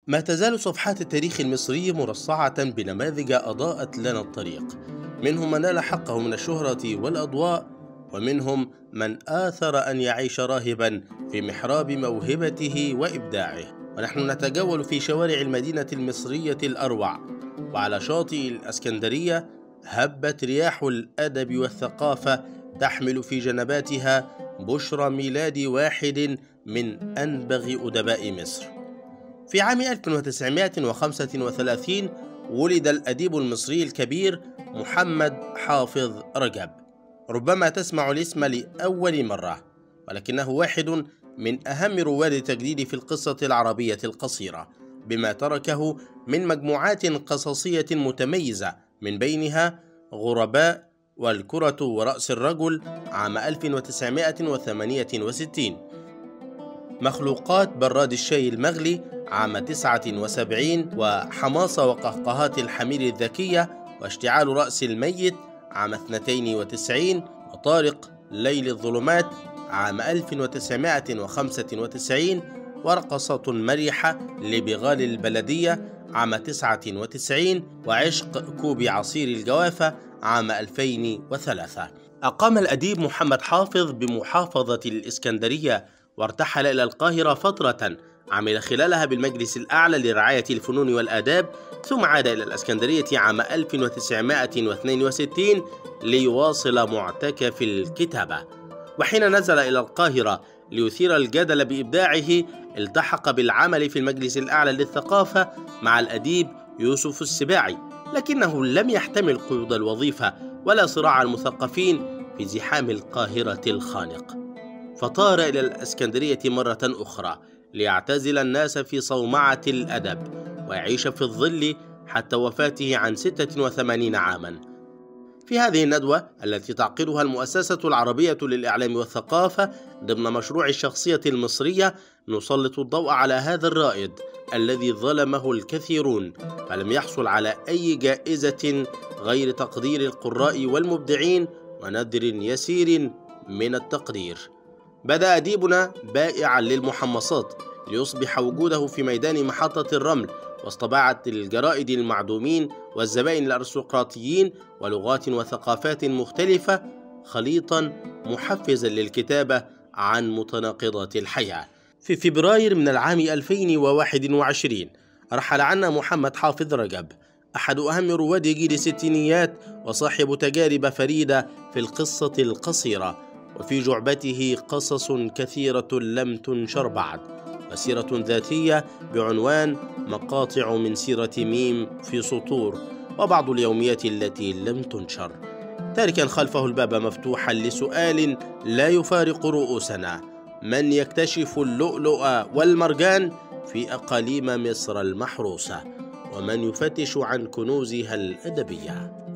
ما تزال صفحات التاريخ المصري مرصعة بنماذج أضاءت لنا الطريق، منهم من نال حقه من الشهرة والأضواء، ومنهم من آثر أن يعيش راهبا في محراب موهبته وإبداعه. ونحن نتجول في شوارع المدينة المصرية الأروع، وعلى شاطئ الإسكندرية هبت رياح الأدب والثقافة تحمل في جنباتها بشرى ميلاد واحد من أنبغ أدباء مصر. في عام 1935 ولد الأديب المصري الكبير محمد حافظ رجب. ربما تسمع الاسم لأول مرة، ولكنه واحد من أهم رواد التجديد في القصة العربية القصيرة، بما تركه من مجموعات قصصية متميزة، من بينها غرباء والكرة ورأس الرجل عام 1968، مخلوقات براد الشاي المغلي عام 79، وحماصة وقهقهات الحمير الذكية واشتعال رأس الميت عام 92، وطارق ليل الظلمات عام 1995، ورقصة مرحة لبغال البلدية عام 99، وعشق كوب عصير الجوافة عام 2003. أقام الأديب محمد حافظ بمحافظة الإسكندرية، وارتحل إلى القاهرة فترة عمل خلالها بالمجلس الأعلى لرعاية الفنون والآداب، ثم عاد إلى الإسكندرية عام 1962 ليواصل معتكف الكتابة. وحين نزل إلى القاهرة ليثير الجدل بإبداعه، التحق بالعمل في المجلس الأعلى للثقافة مع الأديب يوسف السباعي، لكنه لم يحتمل قيود الوظيفة ولا صراع المثقفين في زحام القاهرة الخانق، فطار إلى الإسكندرية مرة أخرى ليعتزل الناس في صومعة الأدب ويعيش في الظل حتى وفاته عن 86 عاما. في هذه الندوة التي تعقدها المؤسسة العربية للإعلام والثقافة ضمن مشروع الشخصية المصرية، نسلط الضوء على هذا الرائد الذي ظلمه الكثيرون، فلم يحصل على أي جائزة غير تقدير القراء والمبدعين ونذر يسير من التقدير. بدأ أديبنا بائعا للمحمصات ليصبح وجوده في ميدان محطة الرمل وسط باعة الجرائد المعدومين والزبائن الأرستقراطيين ولغات وثقافات مختلفة خليطا محفزا للكتابة عن متناقضات الحياة. في فبراير من العام 2021 رحل عنا محمد حافظ رجب، أحد أهم رواد جيل الستينيات وصاحب تجارب فريدة في القصة القصيرة، وفي جعبته قصص كثيرة لم تنشر بعد، وسيرة ذاتية بعنوان مقاطع من سيرة ميم في سطور، وبعض اليوميات التي لم تنشر، تاركا خلفه الباب مفتوحا لسؤال لا يفارق رؤوسنا: من يكتشف اللؤلؤ والمرجان في أقاليم مصر المحروسة؟ ومن يفتش عن كنوزها الأدبية؟